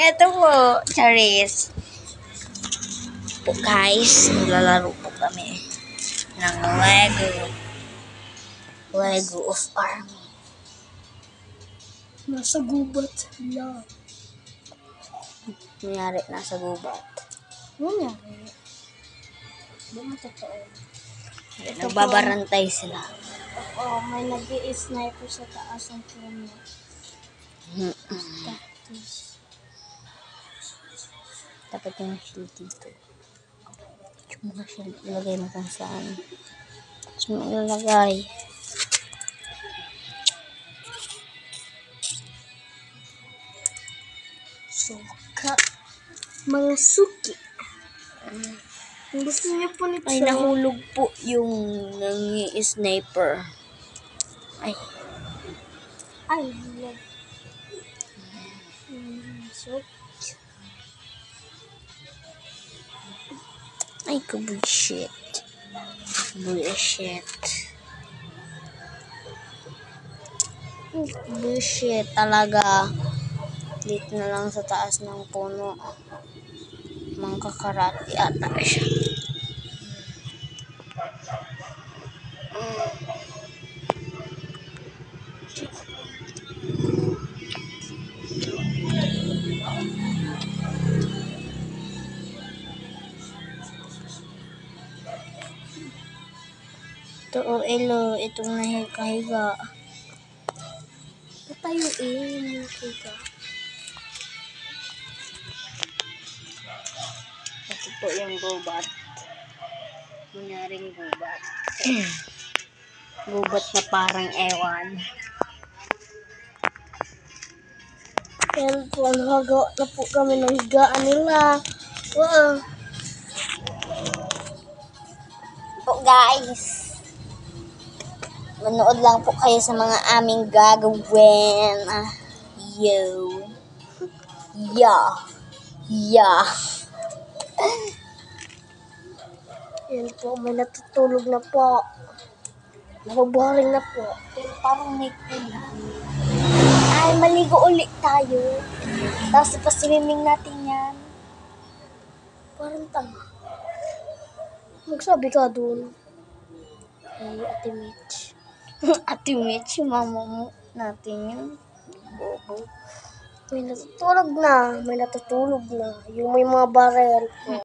Ito po, Charis. Po guys, naglalaro po kami ng Lego of Army. Nasa gubat lang. Nangyari, nasa gubat. Nangyari? Hindi mo totoo. Nagbabarantay sila. Oo, may nag-i-sniper sa taas ng puno. Cactus. Dapat yung shield dito. Yung mga shield, ilagay mo kung saan. Tapos mo ilalagay. Suka. Mga suki. Gusto niyo po nito? Ay, nahulog po yung nangi-sniper. Ay. Ay, love. So, Ay, bullshit. Bullshit. Bullshit talaga. Dito na lang sa taas ng puno. Mangkakarati ata siya. Ito o elo, itong nahikahiga. patayuin yung kika. Ito po yung gubat. Manyaring gubat. Gubat na parang ewan. Yan po, nagawa na po kami ng higaan nila. Wow. Po guys. Manood lang po kayo sa mga aming gagawin. Yo. Yeah. Yeah. Yan po, may natutulog na po. Nababoring na po. Pero parang may kulang. Ay, maligo ulit tayo. Tapos ipasimiming natin yan. Parang tanga. Magsabi ka dun. Ay, Ate Mitch. Ate Mitch, yung mama mo natin yun. Bobo. May natutulog na. May natutulog na. Yung may mga barel po.